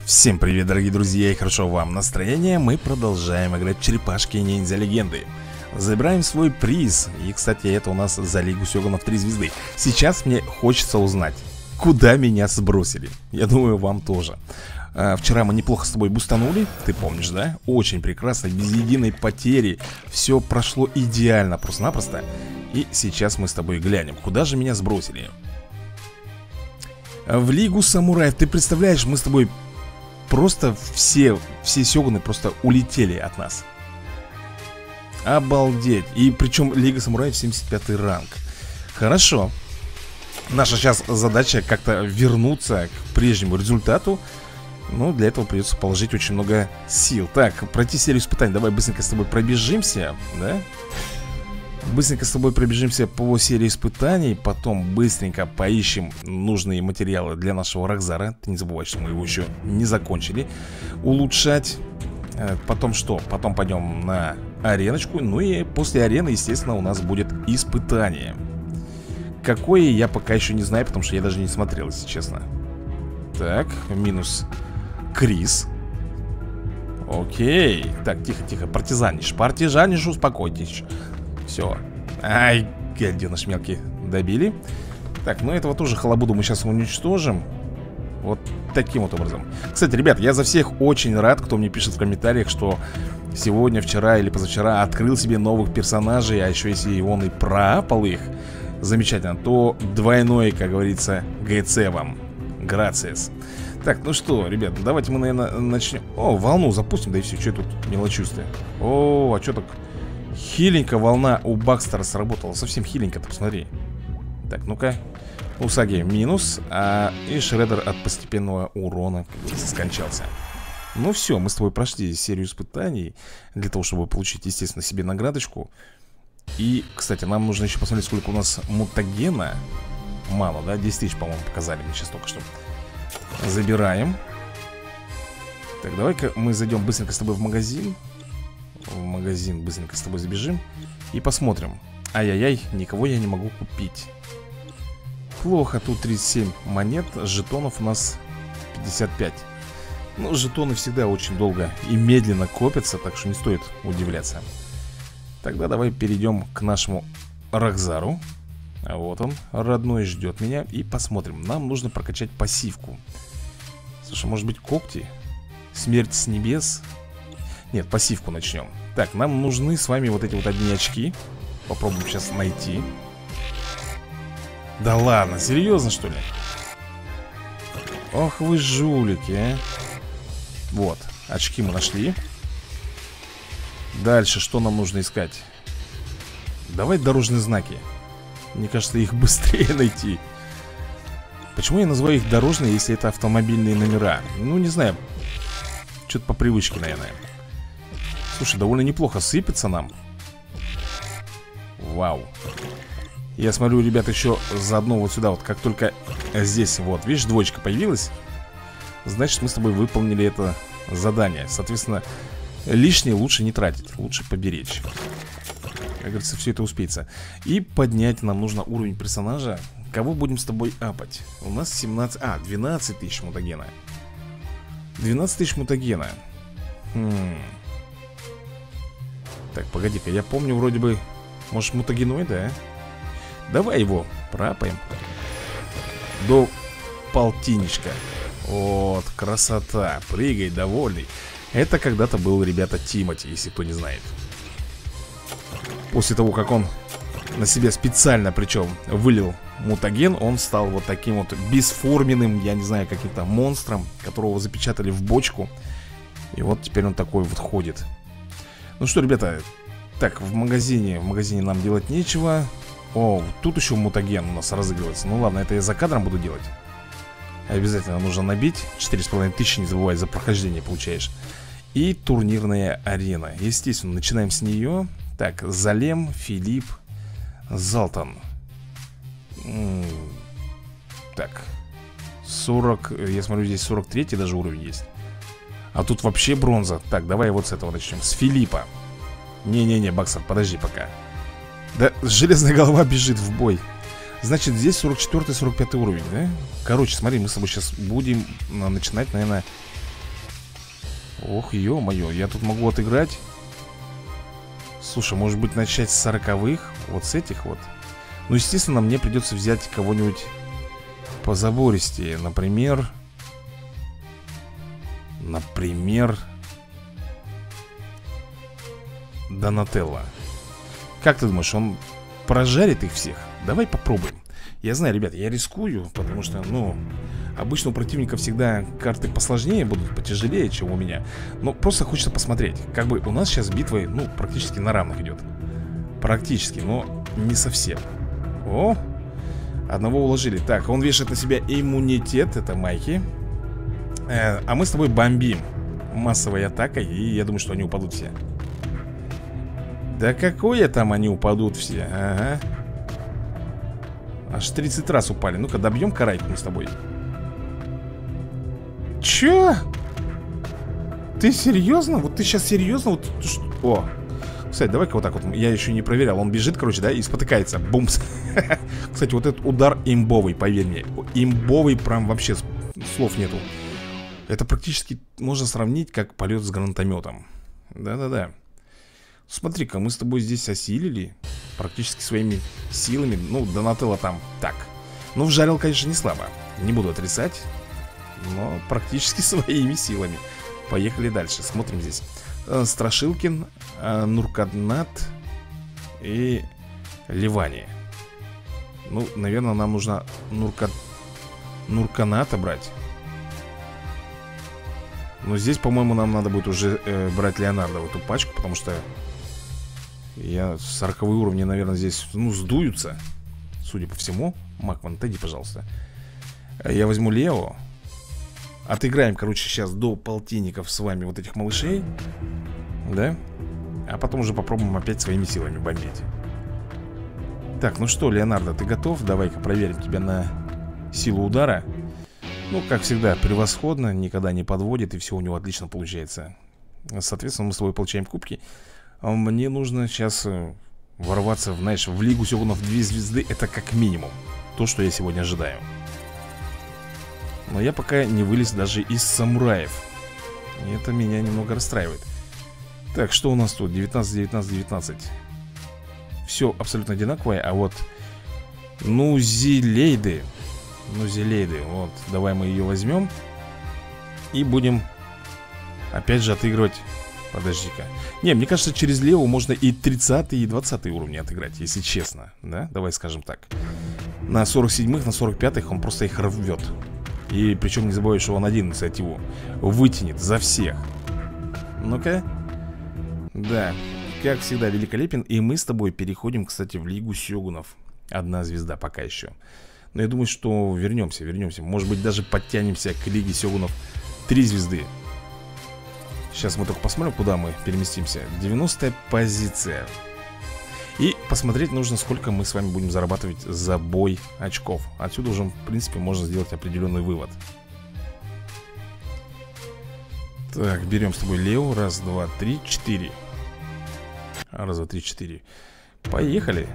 Всем привет, дорогие друзья, и хорошо вам настроение. Мы продолжаем играть в черепашки ниндзя легенды. Забираем свой приз. И, кстати, это у нас за Лигу Сёгунов 3 звезды. Сейчас мне хочется узнать, куда меня сбросили. Я думаю, вам тоже. Вчера мы неплохо с тобой бустанули, ты помнишь, да? Очень прекрасно, без единой потери. Все прошло идеально, просто-напросто. И сейчас мы с тобой глянем, куда же меня сбросили. В Лигу Самураев. Ты представляешь, мы с тобой просто все сёгуны просто улетели от нас. Обалдеть. И причем Лига Самураев 75 ранг. Хорошо. Наша сейчас задача как-то вернуться к прежнему результату. Но для этого придется положить очень много сил. Так, пройти серию испытаний. Давай быстренько с тобой пробежимся, да? Быстренько с тобой пробежимся по серии испытаний. Потом быстренько поищем нужные материалы для нашего Рокзара. Ты не забывай, что мы его еще не закончили улучшать. Потом что? Потом пойдем на ареночку. Ну и после арены, естественно, у нас будет испытание. Какое, я пока еще не знаю, потому что я даже не смотрел, если честно. Так, минус Крис. Окей. Так, тихо-тихо, партизанишь, успокойтесь. Все. Ай, гаденыш мелкий. Добили. Так, ну этого тоже халабуду мы сейчас уничтожим. Вот таким вот образом. Кстати, ребят, я за всех очень рад, кто мне пишет в комментариях, что сегодня, вчера или позавчера открыл себе новых персонажей. А еще если он и проапал их, замечательно, то двойной, как говорится, ГЦ вам. Грациес. Так, ну что, ребят, давайте мы, наверное, начнем. О, волну запустим, да и все, что я тут мелочусь-то. О, а что так хиленько волна у Бакстера сработала. Совсем хиленько-то, посмотри. Так, ну-ка. Усаги минус, и Шреддер от постепенного урона, как говорится, скончался. Ну все, мы с тобой прошли серию испытаний для того, чтобы получить, естественно, себе наградочку. И, кстати, нам нужно еще посмотреть, сколько у нас мутагена. Мало, да? 10 тысяч, по-моему, показали мне сейчас только что. Забираем. Так, давай-ка мы зайдем быстренько с тобой в магазин. В магазин быстренько с тобой забежим и посмотрим. Ай-яй-яй, никого я не могу купить. Плохо, тут 37 монет. Жетонов у нас 55. Ну, жетоны всегда очень долго и медленно копятся, так что не стоит удивляться. Тогда давай перейдем к нашему Рокзару. Вот он, родной, ждет меня. И посмотрим, нам нужно прокачать пассивку. Слушай, может быть когти? Смерть с небес? Нет, пассивку начнем. Так, нам нужны с вами вот эти вот одни очки. Попробуем сейчас найти. Да ладно, серьезно что ли? Ох вы жулики, а. Вот, очки мы нашли. Дальше что нам нужно искать? Давай дорожные знаки. Мне кажется, их быстрее найти. Почему я называю их дорожные, если это автомобильные номера? Ну, не знаю. Что-то по привычке, наверное. Слушай, довольно неплохо сыпется нам. Вау. Я смотрю, ребят, еще заодно вот сюда, вот как только здесь, вот, видишь, двоечка появилась, значит, мы с тобой выполнили это задание. Соответственно, лишнее лучше не тратить, лучше поберечь. Как говорится, все это успеется. И поднять нам нужно уровень персонажа. Кого будем с тобой апать? У нас 17... 12 тысяч мутагена. 12 тысяч мутагена. Так, погоди-ка, я помню вроде бы... Может, мутагеноида, а? Давай его проапаем. До полтинничка. Вот, красота. Прыгай, довольный. Это когда-то был, ребята, Тимати, если кто не знает. После того, как он на себя специально, причем, вылил мутаген, он стал вот таким вот бесформенным, я не знаю, каким-то монстром, которого запечатали в бочку. И вот теперь он такой вот ходит. Ну что, ребята, так, в магазине нам делать нечего. О, тут еще мутаген у нас разыгрывается. Ну ладно, это я за кадром буду делать. Обязательно нужно набить 4500, не забывай, за прохождение получаешь. И турнирная арена. Естественно, начинаем с нее. Так, Залем, Филипп, Залтан. Так, 40, я смотрю, здесь 43 даже уровень есть. А тут вообще бронза. Так, давай вот с этого начнем, с Филиппа. Не-не-не, Баксер, подожди пока. Да, железная голова бежит в бой. Значит, здесь 44-45 уровень, да? Короче, смотри, мы с тобой сейчас будем начинать, наверное, Ох, ё-моё, я тут могу отыграть. Слушай, может быть начать с 40-х? Вот с этих вот. Ну, естественно, мне придется взять кого-нибудь позабористее. Например... Донателло. Как ты думаешь, он прожарит их всех? Давай попробуем. Я знаю, ребят, я рискую, потому что, ну, обычно у противника всегда карты посложнее будут, потяжелее, чем у меня. Но просто хочется посмотреть. Как бы у нас сейчас битва, ну, практически на равных идет. Практически, но не совсем. О, одного уложили. Так, он вешает на себя иммунитет, это Майки. А мы с тобой бомбим массовой атакой, и я думаю, что они упадут все. Да какое там они упадут все? Ага. Аж 30 раз упали. Ну-ка, добьем карайку мы с тобой. Чё? Ты серьезно? Вот ты сейчас серьезно? Вот, о, кстати, давай-ка вот так вот. Я еще не проверял. Он бежит, короче, да, и спотыкается. Бумс. Кстати, вот этот удар имбовый, поверь мне. Имбовый, прям вообще слов нету. Это практически можно сравнить как полет с гранатометом. Да-да-да. Смотри-ка, мы с тобой здесь осилили практически своими силами. Ну, Донателло там так. Ну, вжарил, конечно, не слабо. Не буду отрицать. Но практически своими силами. Поехали дальше, смотрим здесь. Страшилкин, Нурканат и Ливани. Ну, наверное, нам нужно Нурканата брать. Но здесь, по-моему, нам надо будет уже брать Леонардо в эту пачку, потому что 40-е уровни, наверное, здесь, ну, сдуются. Судя по всему. Макман, отойди, пожалуйста. Я возьму Лео. Отыграем, короче, сейчас до полтинников с вами вот этих малышей. Да? А потом уже попробуем опять своими силами бомбить. Так, ну что, Леонардо, ты готов? Давай-ка проверим тебя на силу удара. Ну, как всегда, превосходно, никогда не подводит, и все у него отлично получается. Соответственно, мы с тобой получаем кубки. Мне нужно сейчас ворваться, знаешь, в Лигу Сёгунов 2 звезды. Это как минимум то, что я сегодня ожидаю. Но я пока не вылез даже из самураев. И это меня немного расстраивает. Так, что у нас тут? 19, 19, 19. Все абсолютно одинаковое. А вот Нузилейды. Нузилейды, вот, давай мы ее возьмем. И будем опять же отыгрывать. Подожди-ка. Не, мне кажется, через Лео можно и 30 и 20 уровни отыграть, если честно. Да, давай скажем так. На 47-х, на 45-х он просто их рвет. И причем не забывай, что он один инициативу вытянет за всех. Ну-ка. Да, как всегда великолепен. И мы с тобой переходим, кстати, в Лигу Сёгунов. 1 звезда пока еще. Но я думаю, что вернемся. Может быть, даже подтянемся к Лиге Сёгунов 3 звезды. Сейчас мы только посмотрим, куда мы переместимся. 90-я позиция. И посмотреть нужно, сколько мы с вами будем зарабатывать за бой очков. Отсюда уже, в принципе, можно сделать определенный вывод. Так, берем с тобой Лео. 1, 2, 3, 4. 1, 2, 3, 4. Поехали.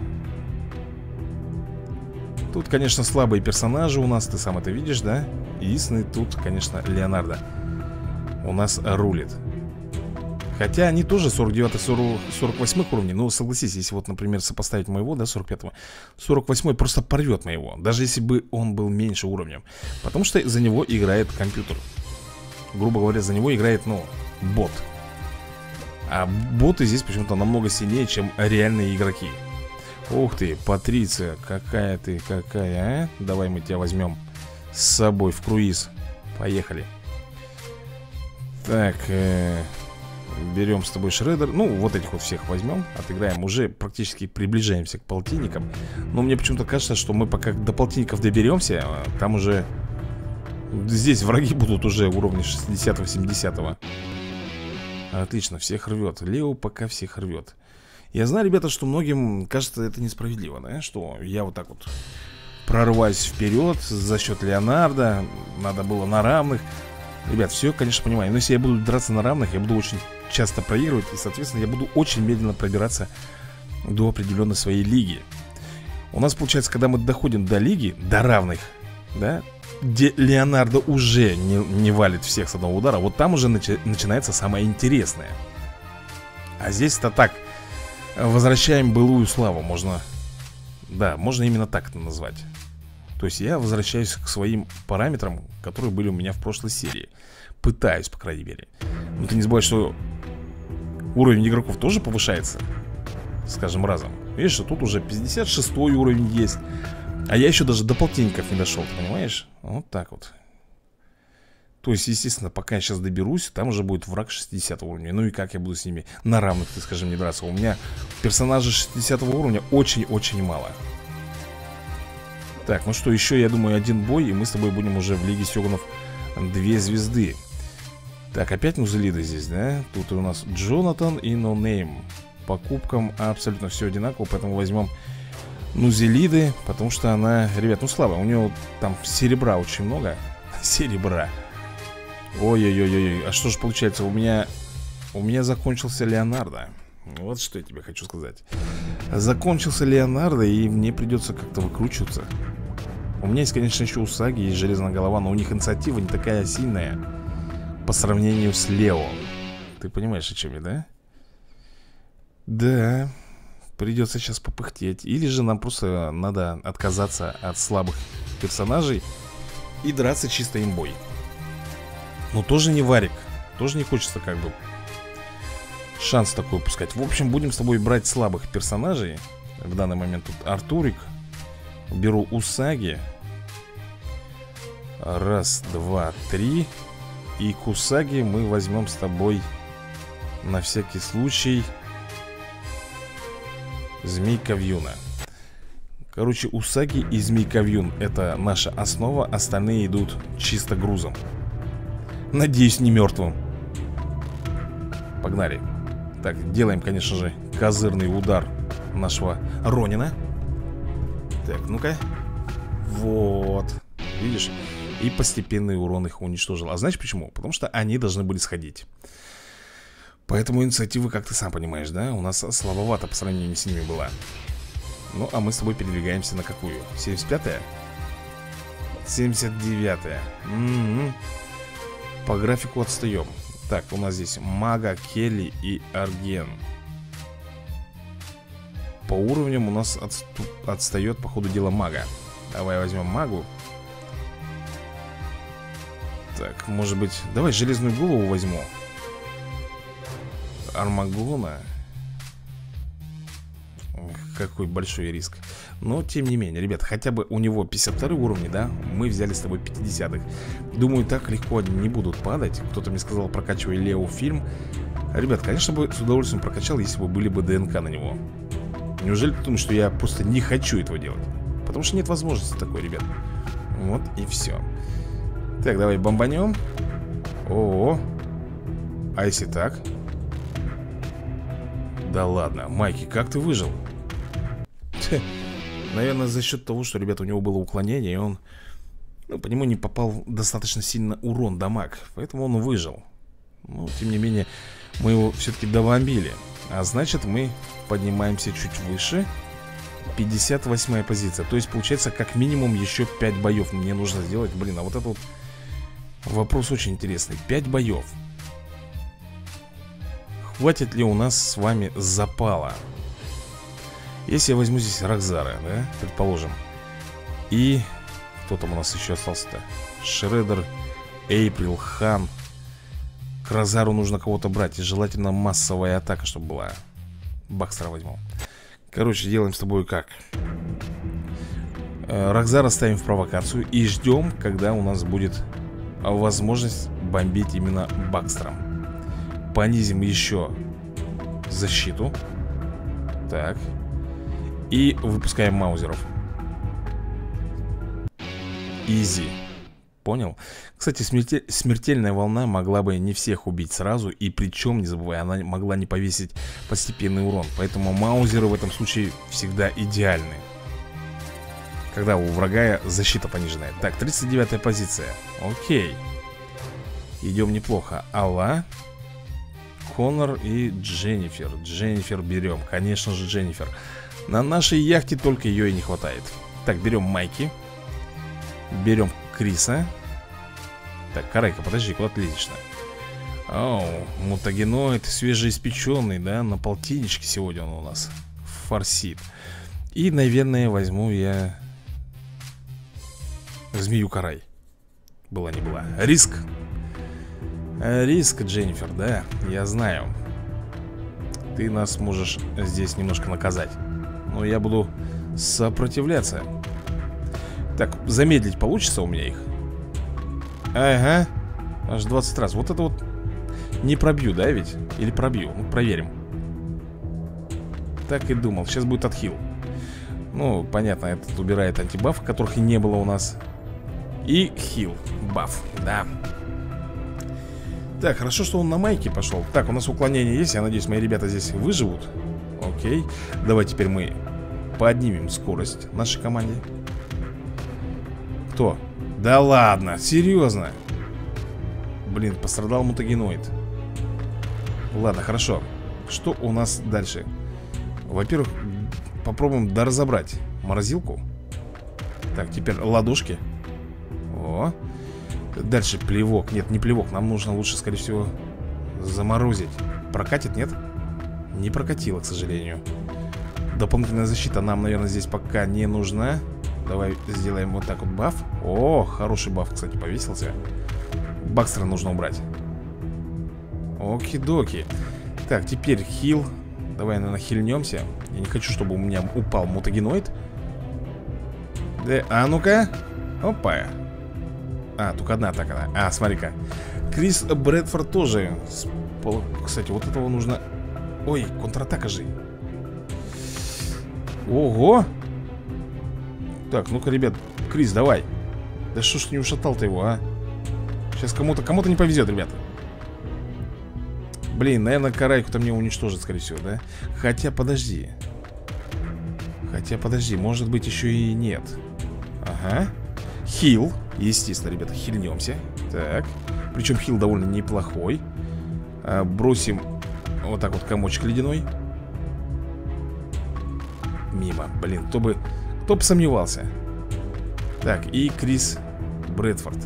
Тут, конечно, слабые персонажи у нас. Ты сам это видишь, да? Единственный тут, конечно, Леонардо у нас рулит. Хотя они тоже 49-48 уровней. Но согласись, если вот, например, сопоставить моего, да, 45-го, 48-й просто порвет моего. Даже если бы он был меньше уровнем. Потому что за него играет компьютер. Грубо говоря, за него играет, ну, бот. А боты здесь почему-то намного сильнее, чем реальные игроки. Ух ты, Патриция, какая ты, какая, а? Давай мы тебя возьмем с собой в круиз. Поехали. Так, берем с тобой Шреддер. Ну, вот этих вот всех возьмем, отыграем. Уже практически приближаемся к полтинникам. Но мне почему-то кажется, что мы пока до полтинников доберемся, там уже... Здесь враги будут уже уровня 60-го, 70-го. Отлично, всех рвет. Лео пока всех рвет. Я знаю, ребята, что многим кажется это несправедливо, да? Что я вот так вот прорваюсь вперед за счет Леонардо. Надо было на равных. Ребят, все, конечно, понимаю. Но если я буду драться на равных, я буду очень часто проигрывать. И, соответственно, я буду очень медленно пробираться до определенной своей лиги. У нас, получается, когда мы доходим до лиги, до равных, да, где Леонардо уже не валит всех с одного удара, вот там уже начинается самое интересное. А здесь-то так, возвращаем былую славу, можно... Да, можно именно так это назвать. То есть я возвращаюсь к своим параметрам, которые были у меня в прошлой серии. Пытаюсь, по крайней мере. Но ты не забывай, что уровень игроков тоже повышается с каждым разом. Видишь, что тут уже 56-й уровень есть. А я еще даже до полтинников не дошел, ты понимаешь? Вот так вот. То есть, естественно, пока я сейчас доберусь, там уже будет враг 60 уровня. Ну и как я буду с ними на равных, ты скажи мне, драться? У меня персонажей 60 уровня очень-очень мало. Так, ну что, еще, я думаю, один бой, и мы с тобой будем уже в Лиге Сёгунов 2 звезды. Так, опять Нузелида здесь, да? Тут у нас Джонатан и Ноунейм. По кубкам абсолютно все одинаково, поэтому возьмем Нузелиды, потому что она, ребят, ну слабая. У нее там серебра очень много. Серебра. Ой-ой-ой-ой, а что же получается, у меня закончился Леонардо. Вот что я тебе хочу сказать. Закончился Леонардо, и мне придется как-то выкручиваться. У меня есть, конечно, еще Усаги и Железная голова, но у них инициатива не такая сильная по сравнению с Лео. Ты понимаешь, о чем я, да? Да, придется сейчас попыхтеть. Или же нам просто надо отказаться от слабых персонажей и драться чисто имбой. Но тоже не варик. Тоже не хочется как бы шанс такой упускать. В общем, будем с тобой брать слабых персонажей. В данный момент тут Артурик. Беру Усаги. Раз, два, три. И к Усаги мы возьмем с тобой на всякий случай Змейка Вьюна. Короче, Усаги и Змейка Вьюн — это наша основа. Остальные идут чисто грузом. Надеюсь, не мертвым. Погнали. Так, делаем, конечно же, козырный удар нашего Ронина. Так, ну-ка. Вот. Видишь? И постепенный урон их уничтожил. А знаешь почему? Потому что они должны были сходить. Поэтому инициатива, как ты сам понимаешь, да? У нас слабовато по сравнению с ними была. Ну, а мы с тобой передвигаемся на какую? 75-я? 79-я. По графику отстаем. Так, у нас здесь Мага, Келли и Арген. По уровням у нас отстает, по ходу дела, Мага. Давай возьмем Магу. Так, может быть, давай Железную голову возьму. Армагона. Какой большой риск. Но, тем не менее, ребят, хотя бы у него 52 уровни, да? Мы взяли с тобой 50-х. Думаю, так легко они не будут падать. Кто-то мне сказал, прокачивай Лео фильм. Ребят, конечно бы с удовольствием прокачал, если бы были бы ДНК на него. Неужели ты думаешь, что я просто не хочу этого делать? Потому что нет возможности такой, ребят. Вот и все. Так, давай бомбанем. О-о-о. А если так? Да ладно, Майки, как ты выжил? Наверное, за счет того, что, ребята, у него было уклонение, и он, ну, по нему не попал достаточно сильно урон, дамаг. Поэтому он выжил. Но, тем не менее, мы его все-таки добомбили. А значит, мы поднимаемся чуть выше. 58-я позиция. То есть, получается, как минимум еще 5 боев мне нужно сделать. Блин, а вот это вот вопрос очень интересный. 5 боев. Хватит ли у нас с вами запала? Если я возьму здесь Рокзара, да, предположим. И кто там у нас еще остался-то? Шреддер, Эйприл, Хан. К Рокзару нужно кого-то брать. И желательно массовая атака, чтобы была. Бакстера возьму. Короче, делаем с тобой как? Рокзара ставим в провокацию и ждем, когда у нас будет возможность бомбить именно Бакстером. Понизим еще защиту. Так. И выпускаем маузеров. Изи. Понял? Кстати, смертельная волна могла бы не всех убить сразу. И причем, не забывай, она могла не повесить постепенный урон. Поэтому маузеры в этом случае всегда идеальны, когда у врага защита пониженная. Так, 39-я позиция. Окей. Идем неплохо. Алла, Конор и Дженнифер. Дженнифер берем, конечно же, Дженнифер. На нашей яхте только ее и не хватает. Так, берем Майки. Берем Криса. Так, Карайка, подожди, куда ты лезешь-то? Оу, мутагеноид свежеиспеченный, да? На полтинничке сегодня он у нас форсит. И, наверное, возьму я змею Карай. Была не была. Риск. Риск, Дженнифер, да, я знаю. Ты нас можешь здесь немножко наказать, но я буду сопротивляться. Так, замедлить получится у меня их? Ага. Аж 20 раз. Вот это вот не пробью, да, ведь? Или пробью? Ну, проверим. Так и думал. Сейчас будет отхил. Ну, понятно, этот убирает антибаф, которых и не было у нас. И хил баф, да. Так, хорошо, что он на майке пошел. Так, у нас уклонение есть. Я надеюсь, мои ребята здесь выживут. Окей. Давай теперь мы поднимем скорость нашей команде. Кто? Да ладно, серьезно. Блин, пострадал мутагеноид. Ладно, хорошо. Что у нас дальше? Во-первых, попробуем доразобрать морозилку. Так, теперь ладошки. О. Дальше плевок. Нет, не плевок. Нам нужно лучше, скорее всего, заморозить. Прокатит, нет? Не прокатило, к сожалению. Дополнительная защита нам, наверное, здесь пока не нужна. Давай сделаем вот так вот баф. О, хороший баф, кстати, повесился. Бакстера нужно убрать. Оки-доки. Так, теперь хил. Давай, наверное, хильнемся. Я не хочу, чтобы у меня упал мутагеноид. Да, а ну-ка. Опа. А, только одна атака. А, смотри-ка. Крис Брэдфорд тоже. Кстати, вот этого нужно... Ой, контратака же. Ого. Так, ну-ка, ребят. Крис, давай. Да что ж ты не ушатал-то его, а? Сейчас кому-то не повезет, ребята. Блин, наверное, Карайку-то мне уничтожит, скорее всего, да? Хотя, подожди. Может быть, еще и нет. Ага. Хил. Естественно, ребята, хильнемся. Так. Причем хил довольно неплохой. Бросим вот так вот комочек ледяной. Мимо. Блин, кто бы сомневался. Так, и Крис Брэдфорд.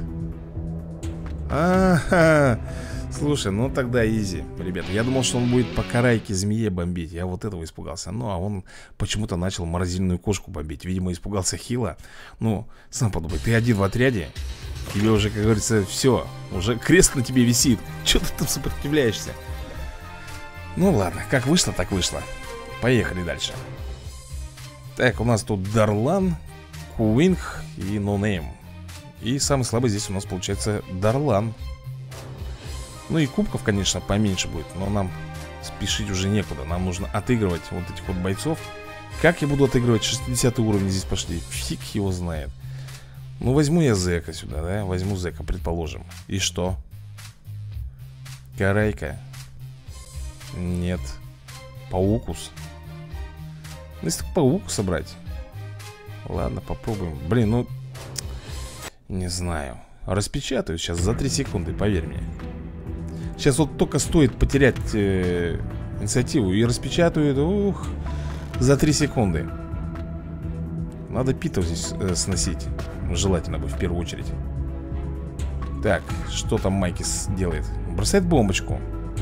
Ага. Слушай, ну тогда изи, ребята. Я думал, что он будет по Карайке змее бомбить. Я вот этого испугался. Ну, а он почему-то начал морозильную кошку бомбить. Видимо, испугался хила. Ну, сам подумай, ты один в отряде. Тебе уже, как говорится, все. Уже крест на тебе висит. Чего ты там сопротивляешься? Ну ладно, как вышло, так вышло. Поехали дальше. Так, у нас тут Дарлан, Куинг и Нонейм. И самый слабый здесь у нас получается Дарлан. Ну и кубков, конечно, поменьше будет. Но нам спешить уже некуда. Нам нужно отыгрывать вот этих вот бойцов. Как я буду отыгрывать? 60 уровни здесь пошли. Фиг его знает. Ну возьму я Зека сюда, да? Возьму Зека, предположим. И что? Карайка. Нет. Паукус. Ну если Паукуса брать. Ладно, попробуем. Блин, ну не знаю. Распечатаю сейчас за 3 секунды, поверь мне. Сейчас вот только стоит потерять инициативу и распечатают, ух, за 3 секунды. Надо питов здесь сносить. Желательно бы в первую очередь. Так, что там Майкис делает? Бросает бомбочку.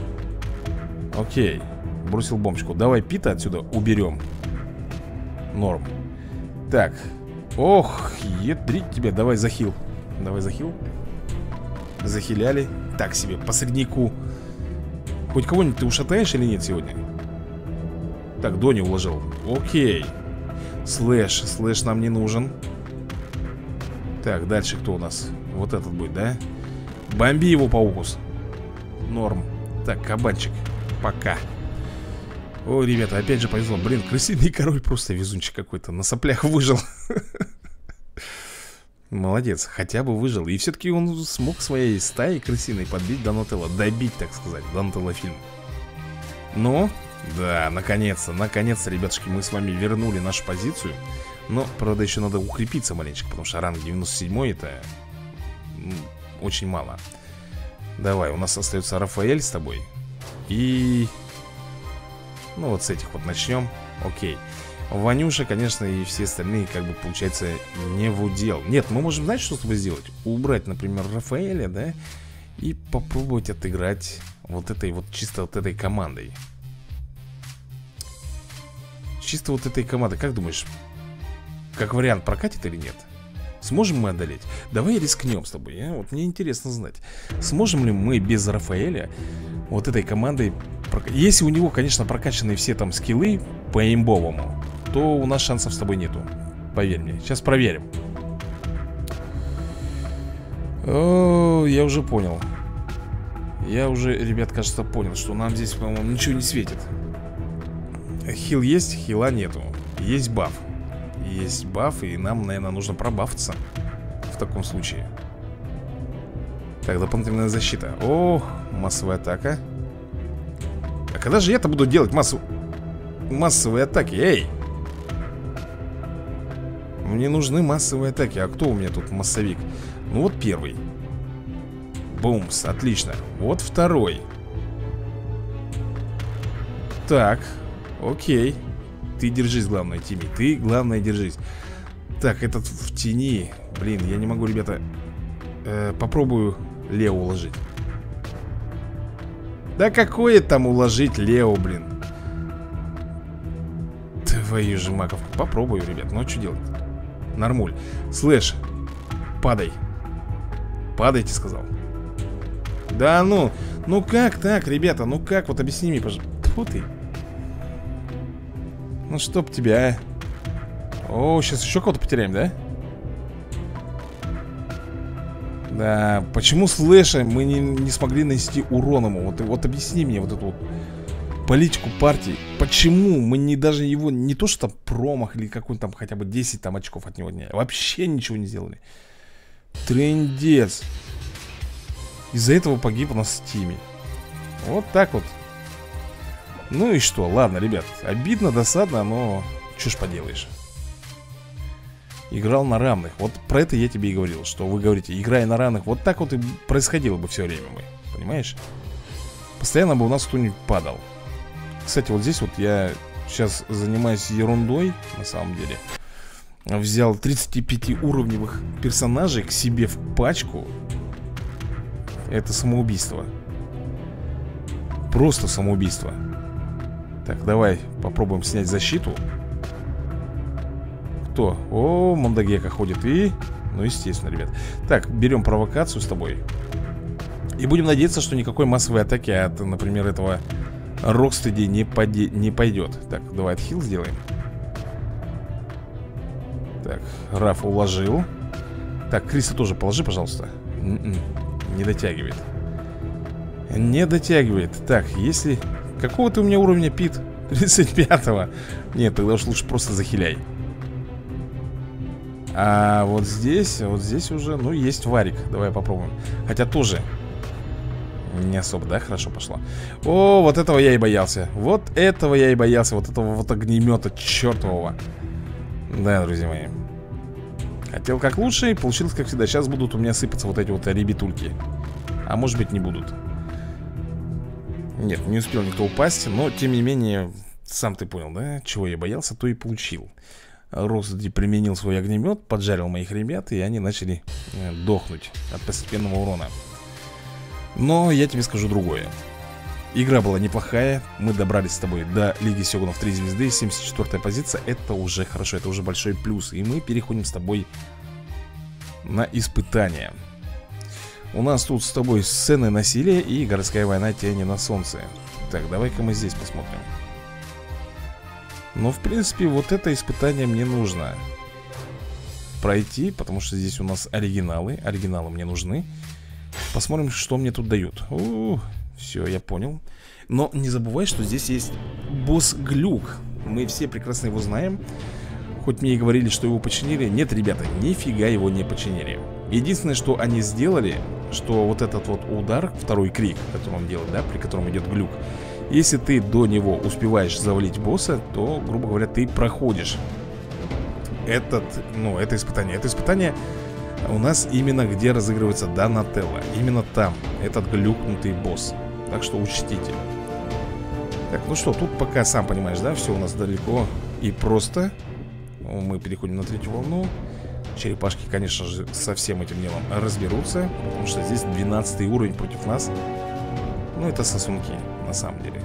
Окей, бросил бомбочку. Давай пита отсюда уберем. Норм. Так, ох, ядрить тебя. Давай захил. Давай захил. Захиляли. Так себе, по среднику. Хоть кого-нибудь ты ушатаешь или нет сегодня? Так, Дони уложил. Окей. Слэш нам не нужен. Так, дальше кто у нас? Вот этот будет, да? Бомби его, Паукус. Норм. Так, кабанчик. Пока. Ой, ребята, опять же повезло. Блин, крысиный король просто везунчик какой-то. На соплях выжил. Молодец, хотя бы выжил. И все-таки он смог своей стаей крысиной подбить Донателло. Добить, так сказать, Донателло фильм. Ну, да, наконец-то, ребятушки, мы с вами вернули нашу позицию. Но, правда, еще надо укрепиться маленечко, потому что ранг 97 это очень мало. Давай, у нас остается Рафаэль с тобой. И... ну вот с этих вот начнем. Окей. Ванюша, конечно, и все остальные, как бы, получается, не в удел. Нет, мы можем, знаете, что с тобой сделать? Убрать, например, Рафаэля, да? И попробовать отыграть вот этой вот, чисто вот этой командой. Чисто вот этой командой. Как думаешь, как вариант, прокатит или нет? Сможем мы одолеть? Давай рискнем с тобой, а? Вот мне интересно знать, сможем ли мы без Рафаэля вот этой командой. Если у него, конечно, прокачаны все там скиллы по имбовому, то у нас шансов с тобой нету. Поверь мне, сейчас проверим. О, я уже понял. Я уже, ребят, кажется, понял, что нам здесь, по-моему, ничего не светит. Хил есть, хила нету. Есть баф. Есть баф, и нам, наверное, нужно пробафаться в таком случае. Так, дополнительная защита. О, массовая атака. А когда же я-то буду делать массовые атаки? Эй! Мне нужны массовые атаки. А кто у меня тут массовик? Ну вот первый. Бумс, отлично. Вот второй. Так, окей. Ты держись, главное, Тимми. Ты, главное, держись. Так, этот в тени. Блин, я не могу, ребята. Попробую Лео уложить. Да какое там уложить Лео, блин. Твою же маковку. Попробую, ребят. Ну, а что делать? Нормуль. Слэш, падай. Падайте, сказал. Да ну. Ну как так, ребята? Ну как? Вот объясни мне, пожалуйста. Тьфу ты. Ну чтоб тебя, а? О, сейчас еще кого-то потеряем, да? Да, почему слэша мы не смогли нанести урон ему? Вот объясни мне вот эту вот политику партии. Почему мы даже его, не то что там промах или какой-то там хотя бы 10 там очков от него, вообще ничего не сделали. Трындец. Из-за этого погиб у нас Тимми. Вот так вот. Ну и что, ладно, ребят, обидно, досадно, но что ж поделаешь. Играл на равных. Вот про это я тебе и говорил, что вы говорите, играя на равных. Вот так вот и происходило бы все время мы. Понимаешь? Постоянно бы у нас кто-нибудь падал. Кстати, вот здесь вот я сейчас занимаюсь ерундой, на самом деле. Взял 35-уровневых персонажей к себе в пачку. Это самоубийство. Просто самоубийство. Так, давай попробуем снять защиту. Кто? О, Мондагека ходит и... Ну, естественно, ребят. Так, берем провокацию с тобой. И будем надеяться, что никакой массовой атаки от, например, этого Рокстеди не пойдет. Так, давай отхил сделаем. Так, Раф уложил. Так, Криса тоже положи, пожалуйста. Не дотягивает. Не дотягивает. Так, если... Какого ты у меня уровня, Пит? 35-го. Нет, тогда уж лучше просто захиляй. А вот здесь уже, ну, есть варик. Давай попробуем. Хотя тоже не особо, да, хорошо пошло. О, вот этого я и боялся. Вот этого я и боялся. Вот этого вот огнемета чертового. Да, друзья мои. Хотел как лучше, и получилось как всегда. Сейчас будут у меня сыпаться вот эти вот ребятульки. А может быть не будут. Нет, не успел никто упасть. Но, тем не менее, сам ты понял, да? Чего я боялся, то и получил. Рокстеди применил свой огнемет, поджарил моих ребят, и они начали дохнуть от постепенного урона. Но я тебе скажу другое. Игра была неплохая. Мы добрались с тобой до Лиги Сёгунов 3 звезды. 74-я позиция. Это уже хорошо, это уже большой плюс. И мы переходим с тобой на испытания. У нас тут с тобой сцены насилия и городская война тени на солнце. Так, давай-ка мы здесь посмотрим. Но, в принципе, вот это испытание мне нужно пройти, потому что здесь у нас оригиналы. Оригиналы мне нужны. Посмотрим, что мне тут дают. Все, я понял. Но не забывай, что здесь есть босс-глюк. Мы все прекрасно его знаем. Хоть мне и говорили, что его починили. Нет, ребята, нифига его не починили. Единственное, что они сделали, что вот этот вот удар, второй крик, который он делает, да, при котором идет глюк, если ты до него успеваешь завалить босса, то, грубо говоря, ты проходишь это испытание. Это испытание у нас именно где разыгрывается Донателло. Именно там этот глюкнутый босс. Так что учтите. Так, ну что, тут пока, сам понимаешь, да, все у нас далеко И просто мы переходим на третью волну. Черепашки, конечно же, со всем этим делом разберутся, потому что здесь 12 уровень против нас. Ну, это сосунки, на самом деле.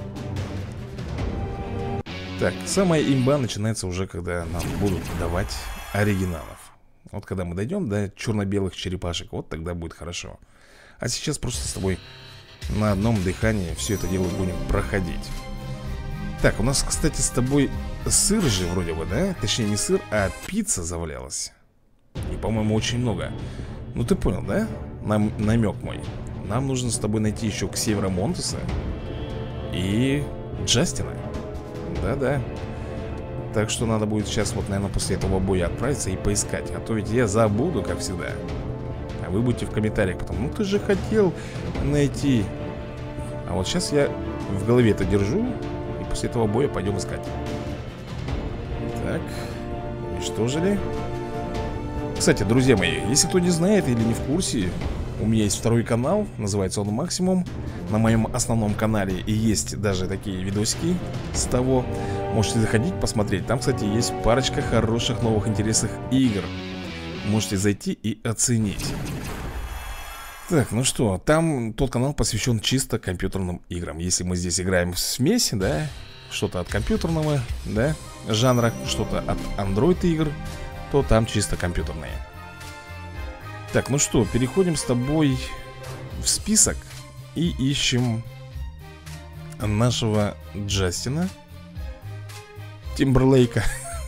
Так, самая имба начинается уже, когда нам будут давать оригиналов. Вот когда мы дойдем до черно-белых черепашек, вот тогда будет хорошо. А сейчас просто с тобой на одном дыхании все это дело будем проходить. Так, у нас, кстати, с тобой сыр же вроде бы, да? Точнее, не сыр, а пицца завалялась. И, по-моему, очень много. Ну, ты понял, да? Намек мой. Нам нужно с тобой найти еще Ксевера Монтеса и Джастина. Да-да. Так что надо будет сейчас вот, наверное, после этого боя отправиться и поискать. А то ведь я забуду, как всегда. А вы будете в комментариях потом: ну, ты же хотел найти. А вот сейчас я в голове это держу. И после этого боя пойдем искать. Так, уничтожили. Кстати, друзья мои, если кто не знает или не в курсе, у меня есть второй канал, называется он Максимум. На моем основном канале и есть даже такие видосики с того. Можете заходить, посмотреть. Там, кстати, есть парочка хороших, новых, интересных игр. Можете зайти и оценить. Так, ну что, там тот канал посвящен чисто компьютерным играм. Если мы здесь играем в смесь, да, что-то от компьютерного, да, жанра, что-то от Android игр, то там чисто компьютерные. Так, ну что, переходим с тобой в список и ищем нашего Джастина Тимберлейка.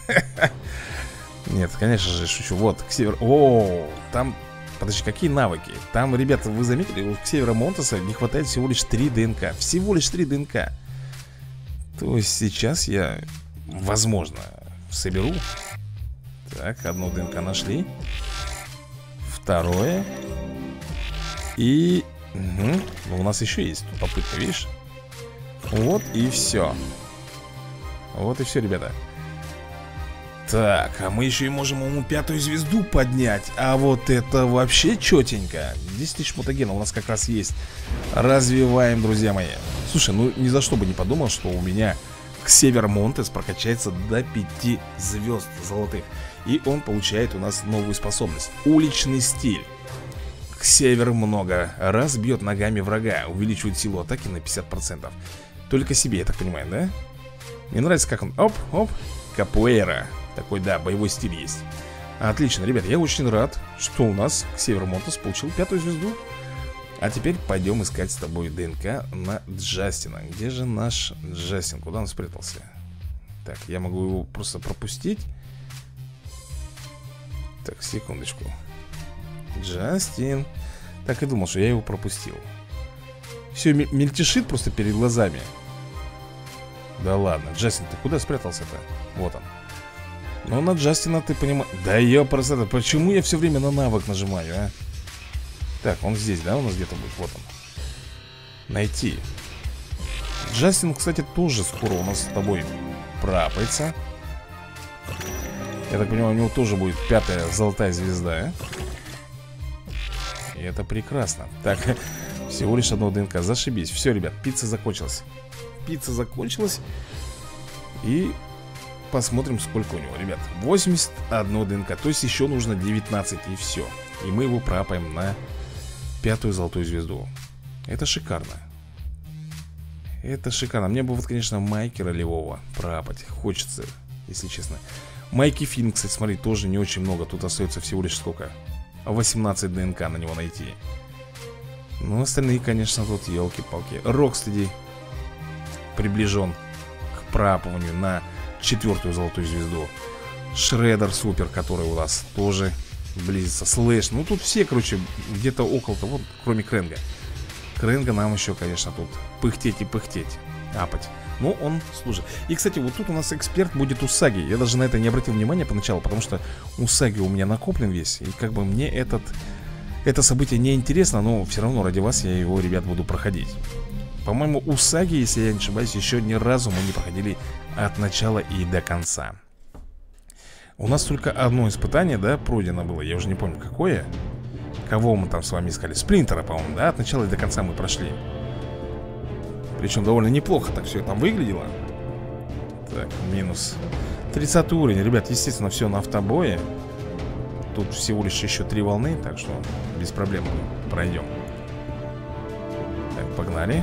Нет, конечно же, шучу. Вот, Ксевер. О, там, подожди, какие навыки? Там, ребята, вы заметили, у Ксевера Монтеса не хватает всего лишь 3 ДНК. Всего лишь 3 ДНК. То есть сейчас я, возможно, соберу. Так, одну ДНК нашли. Второе. И... Угу. У нас еще есть попытка, видишь? Вот и все. Вот и все, ребята. Так, а мы еще и можем ему 5-ю звезду поднять. А вот это вообще четенько. 10 тысяч мутагена у нас как раз есть. Развиваем, друзья мои. Слушай, ну ни за что бы не подумал, что у меня Ксевер Монтес прокачается до 5 звезд золотых. И он получает у нас новую способность. Уличный стиль. Ксевер много раз бьет ногами врага. Увеличивает силу атаки на 50%. Только себе, я так понимаю, да? Мне нравится, как он... Оп, оп. Капуэра. Такой, да, боевой стиль есть. Отлично, ребят, я очень рад, что у нас Ксевер Монтес получил 5-ю звезду. А теперь пойдем искать с тобой ДНК на Джастина. Где же наш Джастин? Куда он спрятался? Так, я могу его просто пропустить. Так, секундочку. Джастин. Так и думал, что я его пропустил. Все мельтешит просто перед глазами. Да ладно, Джастин, ты куда спрятался-то? Вот он. Но на Джастина ты понимаешь... Да я просто... Почему я все время на навык нажимаю, а? Так, он здесь, да, у нас где-то будет? Вот он. Найти. Джастин, кстати, тоже скоро у нас с тобой прапается. Я так понимаю, у него тоже будет 5-я золотая звезда, а? И это прекрасно. Так, всего лишь одно ДНК. Зашибись. Все, ребят, пицца закончилась. Пицца закончилась. И посмотрим, сколько у него, ребят. 81 ДНК. То есть еще нужно 19 и все. И мы его прапаем на 5-ю золотую звезду. Это шикарно. Это шикарно. Мне бы вот, конечно, Майки ролевого прапать хочется, если честно. Майки Финн, кстати, смотри, тоже не очень много. Тут остается всего лишь сколько? 18 ДНК на него найти. Ну, остальные, конечно, тут елки-палки. Рокстеди приближен к прапыванию на 4-ю золотую звезду. Шреддер Супер, который у нас тоже близится. Слэш, ну тут все, короче, где-то около того, кроме Крэнга. Крэнга нам еще, конечно, тут пыхтеть и пыхтеть, апать. Но он служит. И, кстати, вот тут у нас эксперт будет Усаги. Я даже на это не обратил внимания поначалу, потому что Усаги у меня накоплен весь. И как бы мне это событие не интересно, но все равно ради вас я его, ребят, буду проходить. По-моему, Усаги, если я не ошибаюсь, еще ни разу мы не проходили от начала и до конца. У нас только одно испытание, да, пройдено было. Я уже не помню, какое. Кого мы там с вами искали? Сплинтера, по-моему, да? От начала и до конца мы прошли. Причем довольно неплохо так все там выглядело. Так, Так, минус 30 уровень. Ребят, естественно, все на автобое. Тут всего лишь еще 3 волны, так что без проблем пройдем. Так, погнали.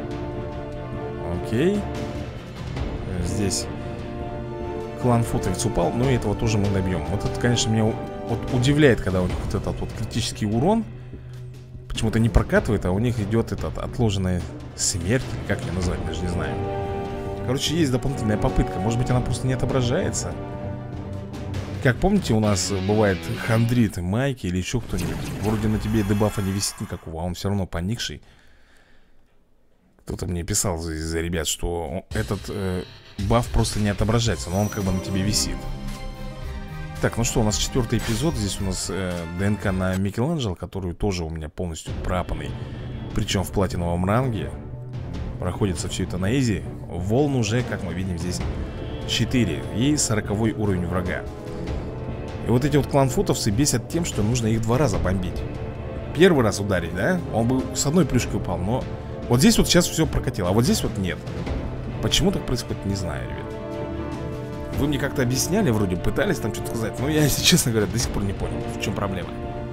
Окей. Здесь клан Футовец упал, но этого тоже мы добьем. Вот это, конечно, меня вот удивляет, когда у них вот этот вот критический урон почему-то не прокатывает, а у них идет этот отложенная смерть, как ее назвать, даже не знаю. Короче, есть дополнительная попытка. Может быть, она просто не отображается. Как помните, у нас бывает хандрит Майки или еще кто-нибудь. Вроде на тебе дебафа не висит никакого, а он все равно поникший. Кто-то мне писал из-за ребят, что этот баф просто не отображается, но он как бы на тебе висит. Так, ну что, у нас 4-й эпизод. Здесь у нас ДНК на Микеланджело, который тоже у меня полностью пропанный. Причем в платиновом ранге. Проходится все это на изи. Волн уже, как мы видим, здесь 4. И 40-й уровень врага. И вот эти вот кланфутовцы бесят тем, что нужно их 2 раза бомбить. Первый раз ударить, да? Он бы с одной плюшкой упал, но вот здесь вот сейчас все прокатило, а вот здесь вот нет. Почему так происходит, не знаю, ребят. Вы мне как-то объясняли, вроде пытались там что-то сказать, но я, если честно говоря, до сих пор не понял, в чем проблема.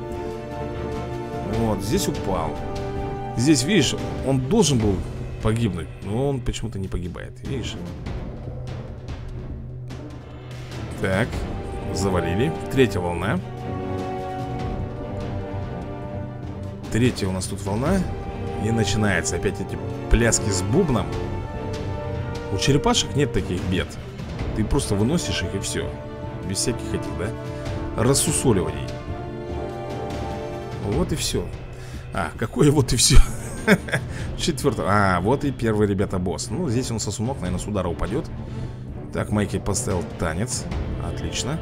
Вот, здесь упал. Здесь, видишь, он должен был погибнуть, но он почему-то не погибает, видишь? Так, завалили. 3-я волна. 3-я у нас тут волна. И начинается опять эти пляски с бубном. У черепашек нет таких бед. Ты просто выносишь их и все. Без всяких этих, да, рассусоливаний. Вот и все. А, какое вот и все. 4-й. А, вот и первый, ребята, босс. Ну, здесь он сосунок, наверное, с удара упадет. Так, Майки поставил танец. Отлично.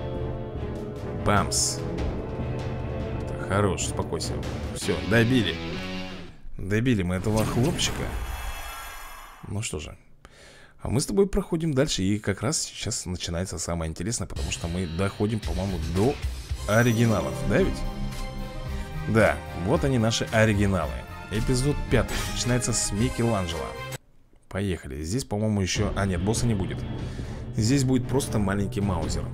Бамс. Так, хорош, успокойся. Все, добили. Добили мы этого хлопчика. Ну что же, а мы с тобой проходим дальше. И как раз сейчас начинается самое интересное, потому что мы доходим, по-моему, до оригиналов. Да ведь? Да, вот они, наши оригиналы. Эпизод 5 начинается с Микеланджело. Поехали. Здесь, по-моему, еще... А, нет, босса не будет. Здесь будет просто маленький маузер.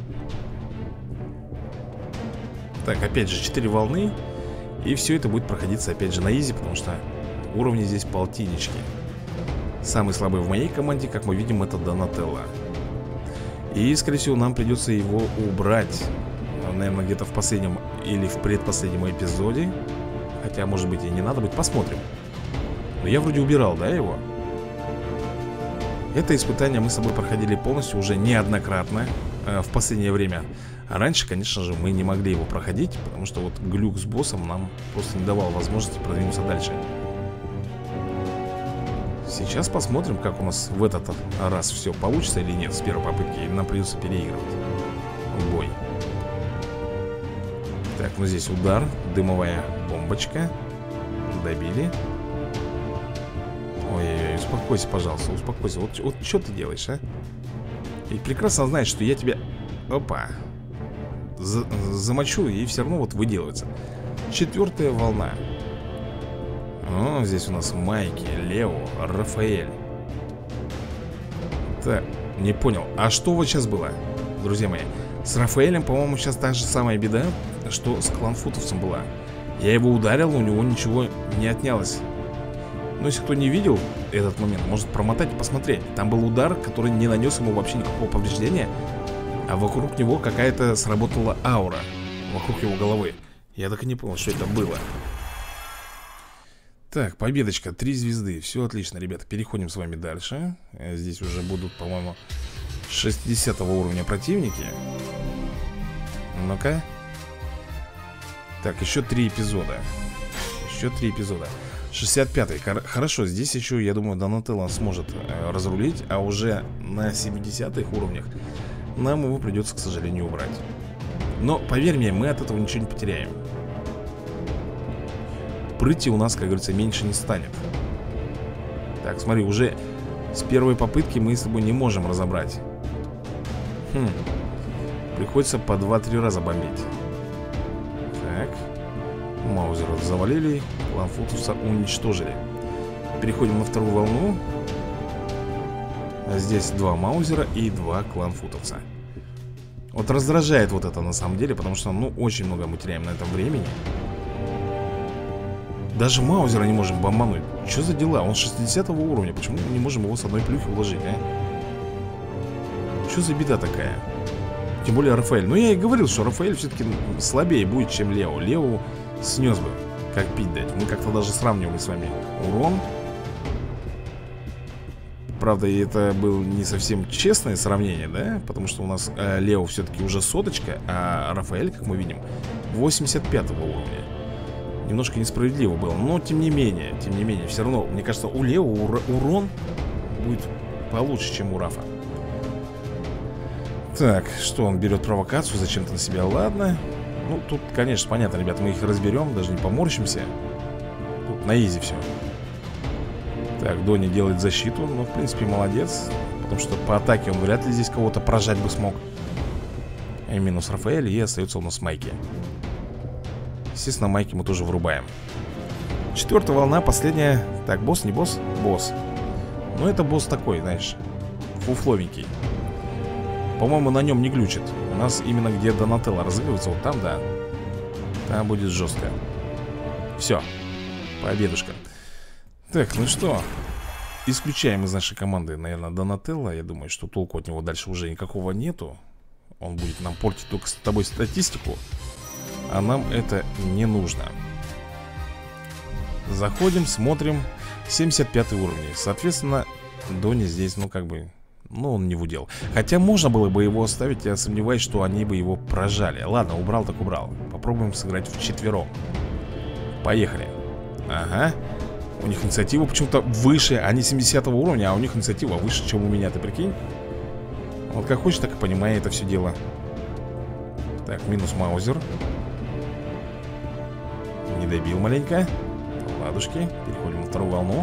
Так, опять же, 4 волны. И все это будет проходиться, опять же, на изи, потому что уровни здесь полтиннички. Самый слабый в моей команде, как мы видим, это Донателло. И, скорее всего, нам придется его убрать. Наверное, где-то в последнем или в предпоследнем эпизоде. Хотя, может быть, и не надо будет, посмотрим. Но я вроде убирал, да, его? Это испытание мы с собой проходили полностью уже неоднократно в последнее время. А раньше, конечно же, мы не могли его проходить, потому что вот глюк с боссом нам просто не давал возможности продвинуться дальше. Сейчас посмотрим, как у нас в этот раз все получится или нет с первой попытки. Или нам придется переигрывать бой. Так, ну здесь удар, дымовая бомбочка. Добили. Ой-ой-ой, успокойся, пожалуйста, успокойся. Вот что ты делаешь, а? И прекрасно знаешь, что я тебя... Опа. Замочу, и все равно вот выделывается. 4-я волна. О, здесь у нас Майки, Лео, Рафаэль. Так, не понял. А что вот сейчас было, друзья мои? С Рафаэлем, по-моему, сейчас та же самая беда, что с кланфутовцем была. Я его ударил, у него ничего не отнялось. Но если кто не видел этот момент, может промотать и посмотреть. Там был удар, который не нанес ему вообще никакого повреждения, а вокруг него какая-то сработала аура. Вокруг его головы. Я так и не понял, что это было. Так, победочка, 3 звезды. Все отлично, ребята, переходим с вами дальше. Здесь уже будут, по-моему, 60 уровня противники. Ну-ка. Так, еще 3 эпизода. Еще 3 эпизода. 65-й, хорошо, здесь еще, я думаю, Донателло сможет разрулить. А уже на 70-х уровнях нам его придется, к сожалению, убрать. Но, поверь мне, мы от этого ничего не потеряем. Прыти у нас, как говорится, меньше не станет. Так, смотри, уже с первой попытки мы с тобой не можем разобрать. Приходится по 2-3 раза бомбить. Так. Маузера завалили, кланфутовца уничтожили. Переходим на вторую волну. Здесь 2 Маузера и 2 кланфутовца. Вот раздражает вот это на самом деле, потому что, ну, очень много мы теряем на этом времени. Даже Маузера не можем бомбануть. Что за дела? Он 60 уровня. Почему мы не можем его с одной плюхи уложить, а? Что за беда такая? Тем более Рафаэль. Ну, я и говорил, что Рафаэль все-таки слабее будет, чем Лео. Лео снес бы, как пить дать. Мы как-то даже сравнивали с вами урон. Правда, это было не совсем честное сравнение, да? Потому что у нас Лео все-таки уже соточка, а Рафаэль, как мы видим, 85 уровня. Немножко несправедливо было, но тем не менее, все равно, мне кажется, у Лео урон будет получше, чем у Рафа. Так, что он берет провокацию зачем-то на себя, ладно. Ну, тут, конечно, понятно, ребят, мы их разберем, даже не поморщимся. Тут на изи все. Так, Дони делает защиту, ну, в принципе, молодец. Потому что по атаке он вряд ли здесь кого-то прожать бы смог. И минус Рафаэль, и остается у нас Майки. Естественно, Майки мы тоже врубаем. 4-я волна, последняя. Так, босс, не босс? Босс. Ну, это босс такой, знаешь, фуфловенький. По-моему, на нем не глючит. У нас именно где Донателло разыгрывается, вот там, да. Там будет жестко. Все, победушка. Так, ну что, исключаем из нашей команды, наверное, Донателло. Я думаю, что толку от него дальше уже никакого нету. Он будет нам портить только с тобой статистику. А нам это не нужно. Заходим, смотрим. 75 уровень. Соответственно, Дони здесь, ну как бы, ну он не в удел. Хотя можно было бы его оставить. Я сомневаюсь, что они бы его прожали. Ладно, убрал так убрал. Попробуем сыграть вчетвером. Поехали. Ага. У них инициатива почему-то выше. Они 70 уровня, а у них инициатива выше, чем у меня, ты прикинь. Вот как хочешь, так и понимай это все дело. Так, минус Маузер. Не добил маленько. Ладушки, переходим на вторую волну.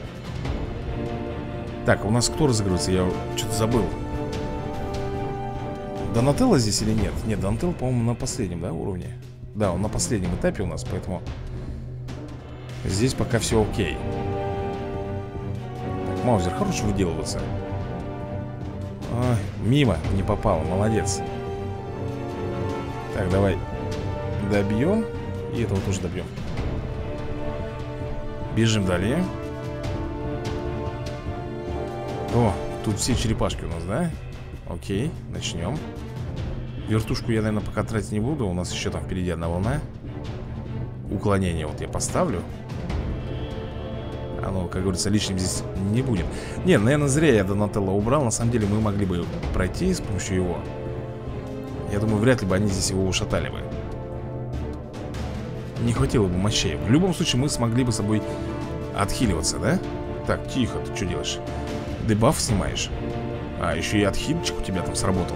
Так, у нас кто разыгрывается? Я что-то забыл. Донателло здесь или нет? Нет, Донателло, по-моему, на последнем, да, уровне. Да, он на последнем этапе у нас, поэтому здесь пока все окей. Так, Маузер, хорош выделываться. Ой, мимо не попал, молодец. Так, давай добьем. И этого тоже добьем. Бежим далее. О, тут все черепашки у нас, да? Окей, начнем. Вертушку я, наверное, пока тратить не буду. У нас еще там впереди одна волна. Уклонение вот я поставлю. Оно, как говорится, лишним здесь не будет. Не, наверное, зря я Донателло убрал. На самом деле мы могли бы пройти с помощью его. Я думаю, вряд ли бы они здесь его ушатали бы. Не хватило бы мощей. В любом случае мы смогли бы с собой отхиливаться, да? Так, тихо, ты что делаешь? Дебаф снимаешь? А, еще и отхилчик у тебя там сработал.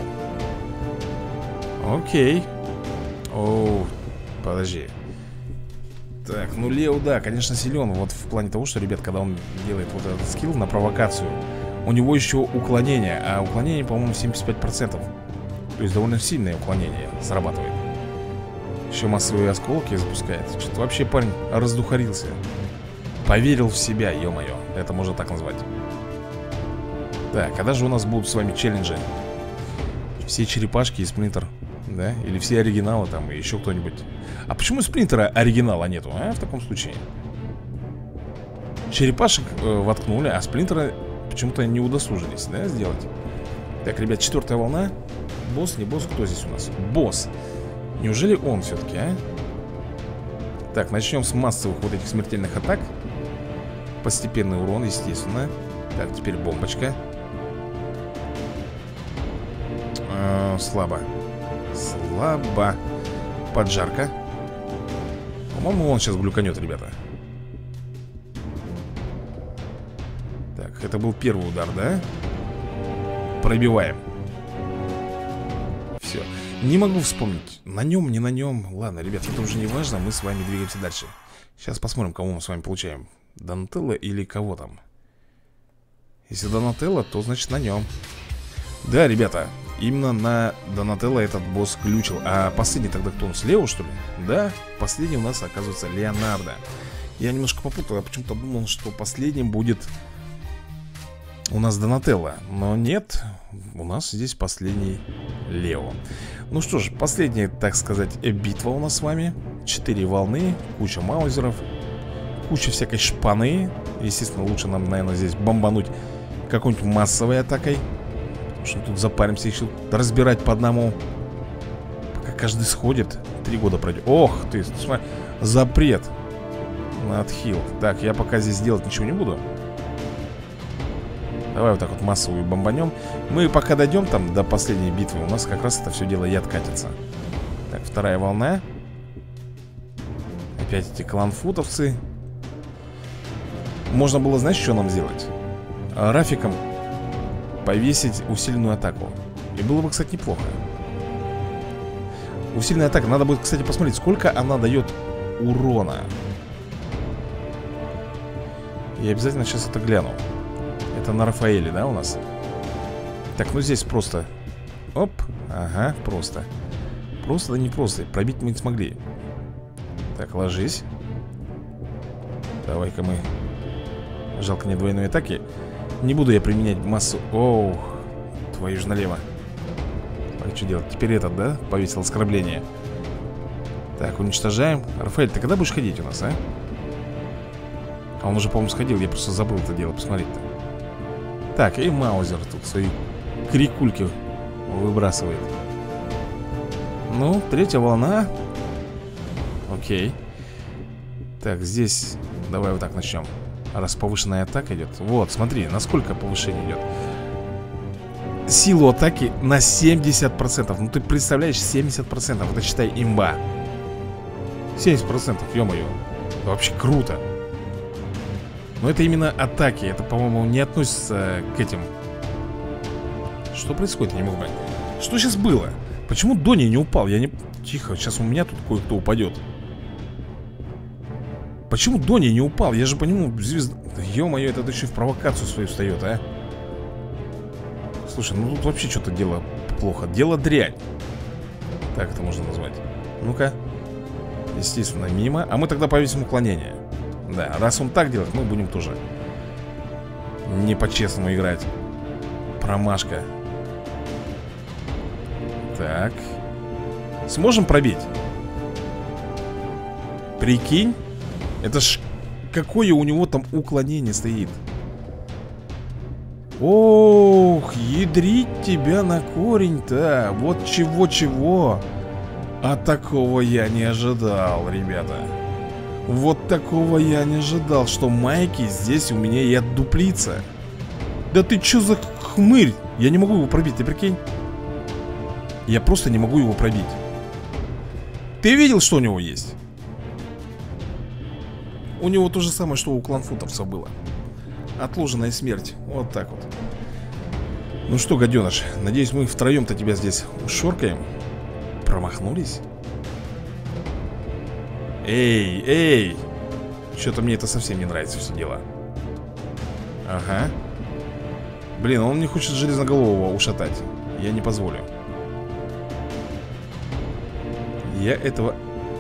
Окей. Оу, подожди. Так, ну Лео, да, конечно, силен. Вот в плане того, что, ребят, когда он делает вот этот скилл на провокацию, у него еще уклонение. А уклонение, по-моему, 75%. То есть довольно сильное уклонение срабатывает. Еще массовые осколки запускает. Что-то вообще парень раздухарился. Поверил в себя, ё-моё. Это можно так назвать. Так, когда же у нас будут с вами челленджи? Все черепашки и Сплинтер, да? Или все оригиналы там, и еще кто-нибудь. А почему Сплинтера оригинала нету, а? В таком случае черепашек воткнули, а Сплинтера почему-то не удосужились, да, сделать. Так, ребят, 4-я волна. Босс, не босс, кто здесь у нас? Босс. Неужели он все-таки, а? Так, начнем с массовых вот этих смертельных атак. Постепенный урон, естественно. Так, теперь бомбочка. Слабо. Слабо. Поджарка. По-моему, он сейчас глюканет, ребята. Так, это был первый удар, да? Пробиваем. Все. Не могу вспомнить, на нем, не на нем. Ладно, ребят, это уже не важно. Мы с вами двигаемся дальше. Сейчас посмотрим, кого мы с вами получаем. Донателло или кого там. Если Донателло, то значит на нем. Да, ребята, именно на Донателло этот босс глючил. А последний тогда кто у нас? Лео, что ли? Да, последний у нас, оказывается, Леонардо. Я немножко попутал, я почему-то думал, что последним будет у нас Донателло. Но нет, у нас здесь последний Лео. Ну что ж, последняя, так сказать, битва у нас с вами. 4 волны, куча маузеров, куча всякой шпаны. Естественно, лучше нам, наверное, здесь бомбануть какой-нибудь массовой атакой. Потому что тут запаримся еще разбирать по одному. Пока каждый сходит, 3 года пройдет. Ох ты, смотри, запрет на отхил. Так, я пока здесь делать ничего не буду. Давай вот так вот массовую бомбанем. Мы пока дойдем там до последней битвы, у нас как раз это все дело и откатится. Так, вторая волна. Опять эти кланфутовцы. Можно было, знаешь, что нам сделать? Рафиком повесить усиленную атаку. И было бы, кстати, неплохо. Усиленная атака. Надо будет, кстати, посмотреть, сколько она дает урона. Я обязательно сейчас это гляну. Это на Рафаэле, да, у нас? Так, ну здесь просто. Оп, ага, просто. Просто, да не просто. Пробить мы не смогли. Так, ложись. Давай-ка мы. Жалко, нет двойной атаки. Не буду я применять массу. Оу, твою ж налево. А что делать? Теперь этот, да? Повесил оскорбление. Так, уничтожаем. Рафаэль, ты когда будешь ходить у нас, а? А он уже, по-моему, сходил. Я просто забыл это дело посмотреть-то. Так, и Маузер тут свои крикульки выбрасывает. Ну, третья волна. Окей. Так, здесь давай вот так начнем. Раз повышенная атака идет. Вот, смотри, насколько повышение идет. Силу атаки на 70%. Ну ты представляешь, 70%. Это считай имба. 70%, ё-моё. Вообще круто. Но это именно атаки. Это, по-моему, не относится к этим. Что происходит, я не могу понять. Что сейчас было? Почему Дони не упал? Я не... Тихо, сейчас у меня тут кое-кто упадет. Почему Дони не упал? Я же по нему звезда... Ё-моё, этот еще в провокацию свою встает, а? Слушай, ну тут вообще что-то дело плохо. Дело дрянь. Так это можно назвать. Ну-ка. Естественно, мимо. А мы тогда повесим уклонение. Да, раз он так делает, мы будем тоже не по-честному играть. Промашка. Так. Сможем пробить? Прикинь. Это ж какое у него там уклонение стоит. Ох, ядрить тебя на корень-то. Вот чего-чего. А такого я не ожидал, ребята. Вот такого я не ожидал, что Майки здесь у меня и отдуплится. Да ты чё за хмырь? Я не могу его пробить, ты прикинь? Я просто не могу его пробить. Ты видел, что у него есть? У него то же самое, что у кланфутовцев было. Отложенная смерть. Вот так вот. Ну что, гаденыш, надеюсь, мы втроем-то тебя здесь ушоркаем. Промахнулись? Эй, эй! Что-то мне это совсем не нравится все дело. Ага. Блин, он не хочет железноголового ушатать. Я не позволю. Я этого...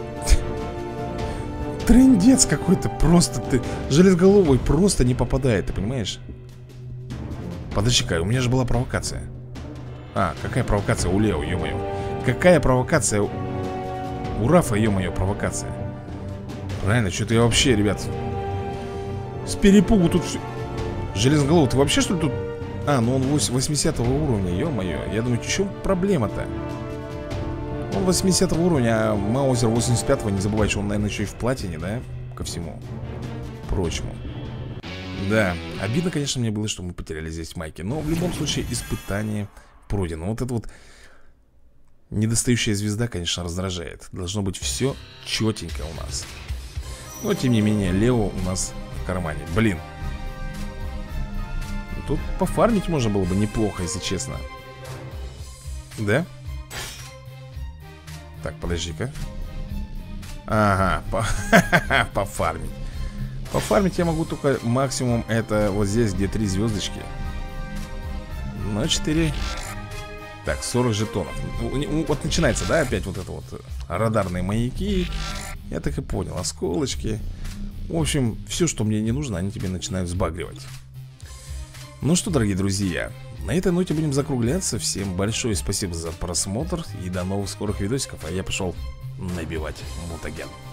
Трындец какой-то. Просто ты... Железноголовый просто не попадает, ты понимаешь? Подожди-ка, у меня же была провокация. А, какая провокация у Лео, ё-моё. Какая провокация у Рафа, ё-моё, провокация. Правильно, что-то я вообще, ребят, с перепугу тут... Железноголовый, ты вообще что ли тут... А, ну он 80 уровня, ё-моё. Я думаю, в чем проблема-то? Он 80 уровня, а Маузер 85-го. Не забывай, что он, наверное, еще и в платине, да? Ко всему прочему. Да, обидно, конечно, мне было, что мы потеряли здесь Майки. Но в любом случае испытание пройдено. Вот это вот недостающая звезда, конечно, раздражает. Должно быть все четенько у нас. Но, тем не менее, Лео у нас в кармане. Блин. Тут пофармить можно было бы неплохо, если честно. Да? Так, подожди-ка. Ага, пофармить. Пофармить я могу только максимум это вот здесь, где 3 звездочки. На 4. Так, 40 жетонов. Вот начинается, да, опять вот это вот радарные маяки. Я так и понял, осколочки. В общем, все, что мне не нужно, они тебе начинают сбагривать. Ну что, дорогие друзья, на этой ноте будем закругляться. Всем большое спасибо за просмотр и до новых скорых видосиков. А я пошел набивать мутаген.